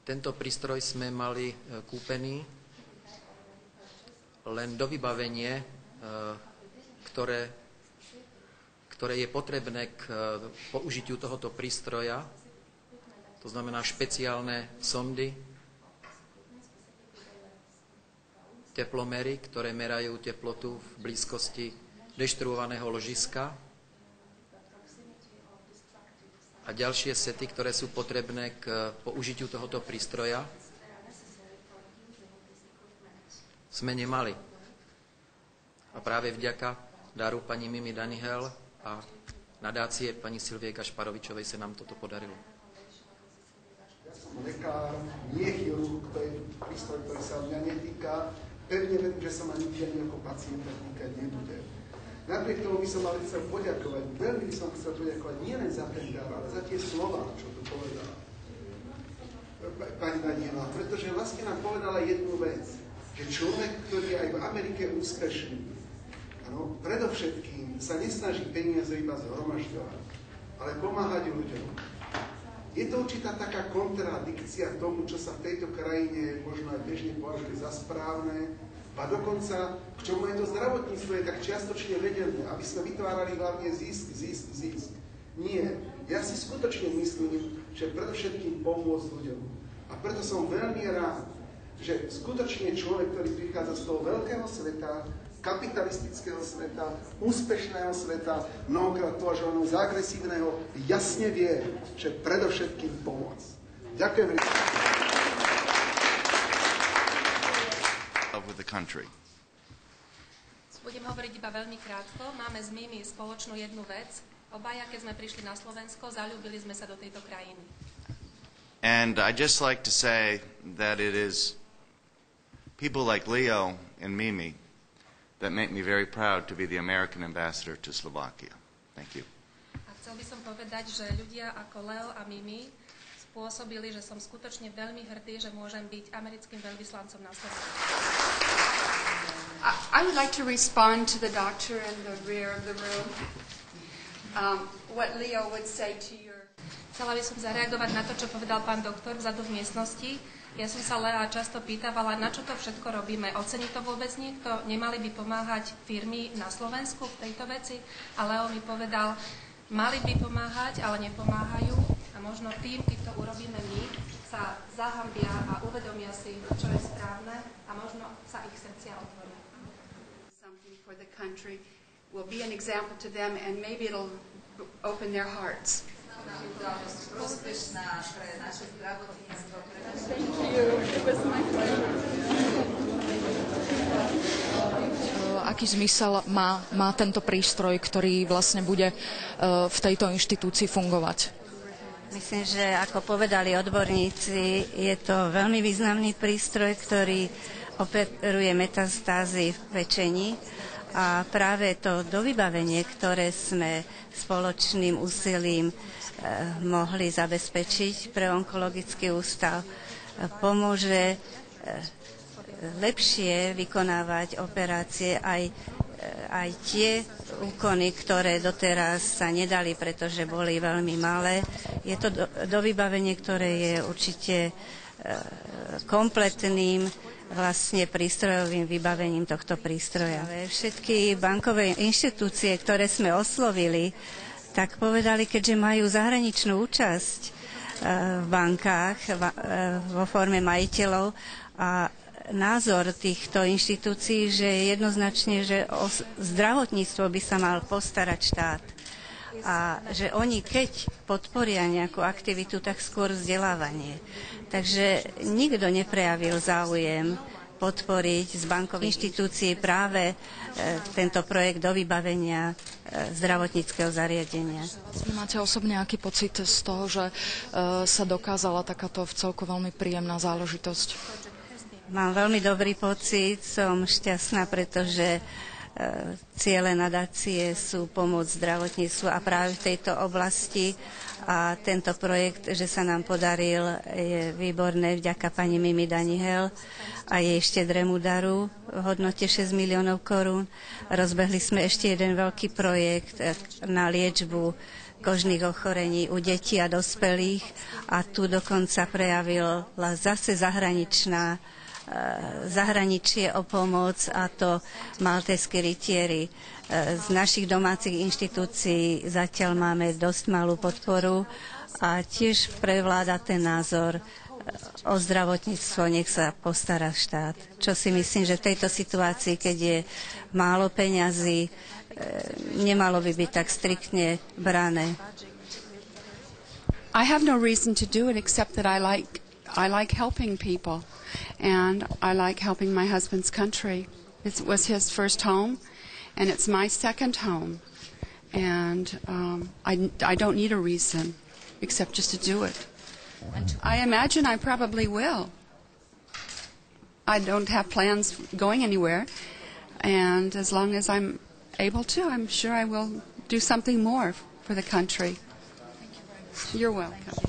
Tento prístroj sme mali kúpený len do vybavenie, ktoré je potrebné k použitiu tohoto prístroja, to znamená špeciálne sondy, teplomery, ktoré merajú teplotu v blízkosti deštruovaného ložiska a ďalšie sety, ktoré sú potrebné k použitiu tohoto prístroja, sme nemali. A práve vďaka daru pani Mimi Danihel a nadácie pani Silvie Gašparovičovej sa nám toto podarilo. Ja som lekár, nie chirurg, to je prístroj, ktorý sa mňa netýka. Pevne verím, že sa ma nikdy ani ako pacienta týkať nebude. Napriek tomu by som ale chcel poďakovať, veľmi by som chcel poďakovať nielen za ten dar, ale za tie slova, čo tu povedala pani Daniela, pretože vlastne nám povedala jednu vec, že človek, ktorý je aj v Amerike úspešný, ano, predovšetkým sa nesnaží peniaze iba zhromažďovať, ale pomáhať ľuďom. Je to určitá taká kontradikcia tomu, čo sa v tejto krajine možno aj bežne považuje za správne, a dokonca, k čomu je to zdravotníctvo, je tak čiastočne vedené, aby sme vytvárali hlavne zisk. Nie. Ja si skutočne myslím, že predovšetkým pomôcť ľuďom. A preto som veľmi rád, že skutočne človek, ktorý prichádza z toho veľkého sveta, kapitalistického sveta, úspešného sveta, mnohokrát považovaného za agresívneho, jasne vie, že predovšetkým pomôcť. Ďakujem. With the country. Budem hovoriť iba veľmi krátko. Máme s Mimi spoločnú jednu vec. Obaja, keď sme prišli na Slovensko, zaľúbili sme sa do tejto krajiny. And I just like to say that it is people like Leo and Mimi that make me very proud to be the American ambassador to Slovakia. Thank you. A chcel by som povedať, že ľudia ako Leo a Mimi spôsobili, že som skutočne veľmi hrdý, že môžem byť americkým veľvyslancom na Slovensku. I would like to respond to the doctor in the rear of the room. What Leo would say to your... Chcela by som zareagovať na to, čo povedal pán doktor vzadu v miestnosti. Ja som sa Lea často pýtavala, na čo to všetko robíme. Ocení to vôbec niekto? Nemali by pomáhať firmy na Slovensku v tejto veci? A Leo mi povedal, mali by pomáhať, ale nepomáhajú. A možno tým, keď to urobíme my, sa zahambia a uvedomia si, čo je správne a možno sa ich srdcia otvoria. Something for the country will be an example to them and maybe it'll open their hearts. Thank you. It was my pleasure. Aký zmysel má tento prístroj, ktorý vlastne bude v tejto inštitúcii fungovať? Myslím, že ako povedali odborníci, je to veľmi významný prístroj, ktorý operuje metastázy v pečeni a práve to dovybavenie, ktoré sme spoločným úsilím mohli zabezpečiť pre onkologický ústav, pomôže lepšie vykonávať operácie aj tie úkony, ktoré doteraz sa nedali, pretože boli veľmi malé. Je to dovybavenie, ktoré je určite kompletným vlastne prístrojovým vybavením tohto prístroja. Všetky bankové inštitúcie, ktoré sme oslovili, tak povedali, keďže majú zahraničnú účasť v bankách vo forme majiteľov a názor týchto inštitúcií, že jednoznačne, že o zdravotníctvo by sa mal postarať štát. A že oni, keď podporia nejakú aktivitu, tak skôr vzdelávanie. Takže nikto neprejavil záujem podporiť z bankových inštitúcií práve tento projekt do vybavenia zdravotníckeho zariadenia. Vy máte osobne aký pocit z toho, že sa dokázala takáto vcelku veľmi príjemná záležitosť? Mám veľmi dobrý pocit, som šťastná, pretože ciele nadácie sú pomôcť zdravotníctvu a práve v tejto oblasti a tento projekt, že sa nám podaril, je výborné vďaka pani Mimi Danihel a jej štedrému daru v hodnote 6 miliónov korún. Rozbehli sme ešte jeden veľký projekt na liečbu kožných ochorení u detí a dospelých a tu dokonca prejavila zase zahraničie o pomoc, a to maltéski rytieri. Z našich domácich inštitúcií zatiaľ máme dosť malú podporu a tiež prevláda ten názor, o zdravotníctvo nech sa postará štát. Čo si myslím, že v tejto situácii, keď je málo peňazí, nemalo by byť tak striktne brané. I have no reason to do it except that I like helping people, and I like helping my husband's country. It was his first home, and it's my second home, and I don't need a reason except just to do it. I imagine I probably will. I don't have plans going anywhere, and as long as I'm able to, I'm sure I will do something more for the country. You're welcome.